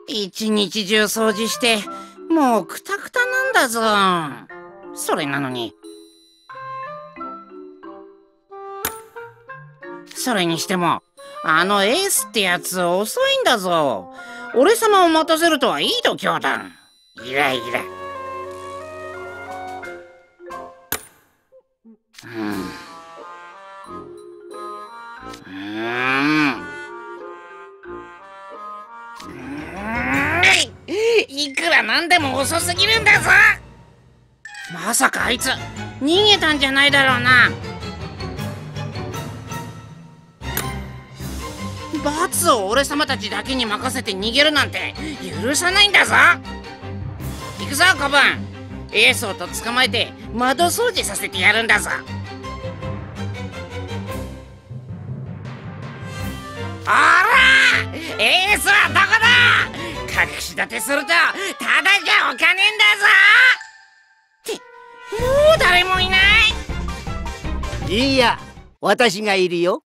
一日中掃除してもうクタクタなんだぞ。それなのに、それにしてもあのエースってやつ遅いんだぞ。俺様を待たせるとはいい度胸だ。イライラ。いくらなんでも遅すぎるんだぞ。まさかあいつ逃げたんじゃないだろうな。罰を俺様たちだけに任せて逃げるなんて許さないんだぞ。行くぞ子分。エースをと捕まえて窓掃除させてやるんだぞ。おらエースはどこだ。隠し立てするとただじゃおかねえんだぞ。ってもう誰もいない。 いや、私がいるよ。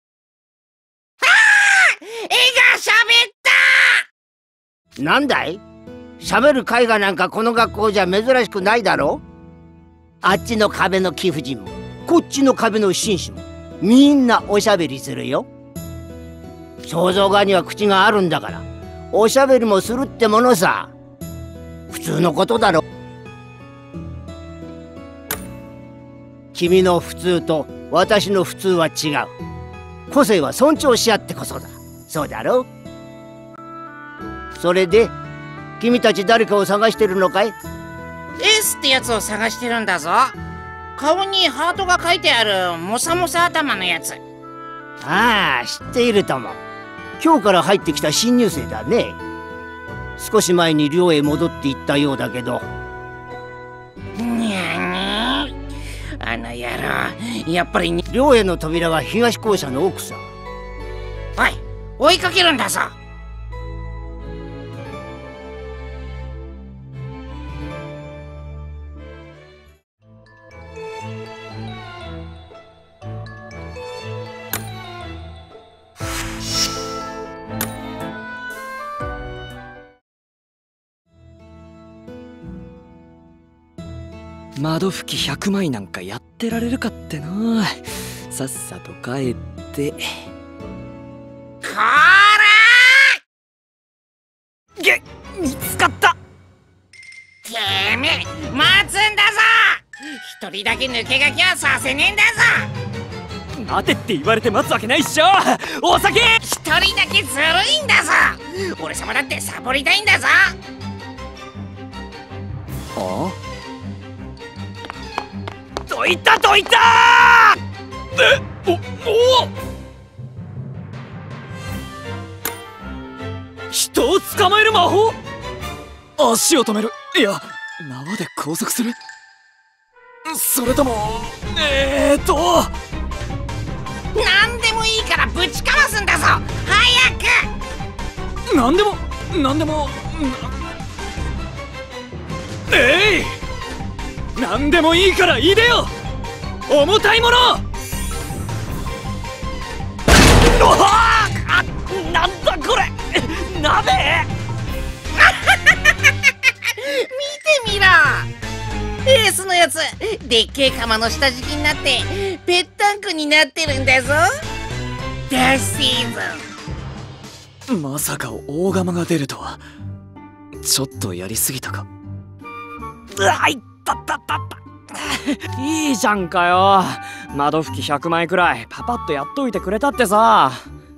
絵がしゃべった。 なんだい？喋る絵画なんかこの学校じゃ珍しくないだろ。あっちの壁の貴婦人もこっちの壁の紳士もみんなおしゃべりするよ。肖像画には口があるんだからおしゃべりもするってものさ。普通のことだろ。君の普通と私の普通は違う。個性は尊重し合ってこそだ。そうだろう。それで君たち誰かを探してるのかい？ エースってやつを探してるんだぞ。顔にハートが書いてあるモサモサ頭のやつ。 ああ、知っているとも。今日から入ってきた新入生だね。少し前に寮へ戻っていったようだけど。 にゃにあの野郎、やっぱり寮への扉は東校舎の奥さ。 おい、追いかけるんだぞ。 窓拭き100枚なんかやってられるかってな。さっさと帰って。 こらー！見つかった。 てめえ待つんだぞ。一人だけ抜け駆けはさせねえんだぞ。 待てって言われて待つわけないっしょ。お酒！ 一人だけずるいんだぞ。俺様だってサボりたいんだぞ。 あ？どいたどいたー！人を捕まえる魔法？足を止める、いや縄で拘束する？それとも何でもいいからぶちかますんだぞ。早く。 何でも何でもいいからいでよ、重たいもの。なんだこれ、鍋。 見てみろ、エースのやつでっけえ釜の下敷きになってぺったんこになってるんだぞ。ダシーズン。 まさか大釜が出るとは。ちょっとやりすぎたか。いったったったった。いいじゃんかよ。窓拭き100枚くらいパパッとやっといてくれたってさ。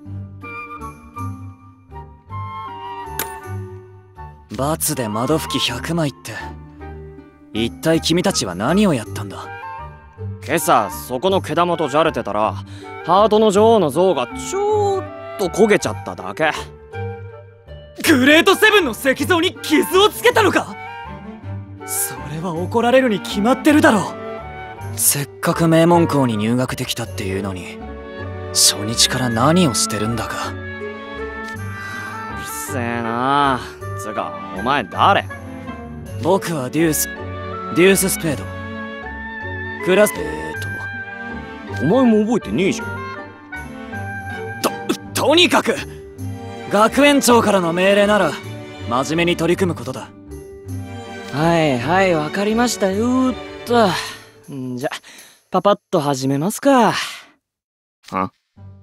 罰で窓拭き100枚って、一体君たちは何をやったんだ？今朝そこの毛玉とじゃれてたらハートの女王の像がちょっと焦げちゃっただけ。グレートセブンの石像に傷をつけたのか？それは怒られるに決まってるだろう。せっかく名門校に入学できたっていうのに初日から何をしてるんだか。うるせえな。つかお前誰？僕はデューススペード。クラスお前も覚えてねえじゃん。とにかく学園長からの命令なら真面目に取り組むことだ。はいはい、わかりましたよ。じゃパパッと始めますか。あ、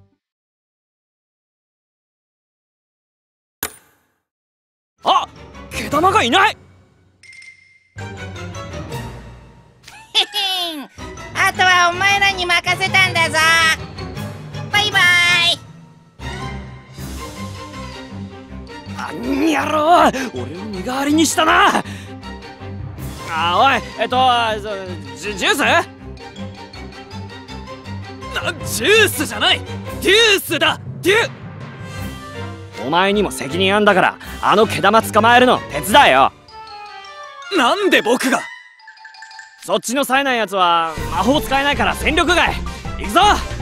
毛玉がいない。 あとはお前らに任せたんだぞ。バイバイ。 あんやろう、俺を身代わりにしたな。おい、ジュース？ジュースじゃない、デュースだ、デュー。お前にも責任あんだから、あの毛玉捕まえるの手伝えよ。なんで僕が？そっちの冴えないやつは魔法使えないから戦力外。行くぞ。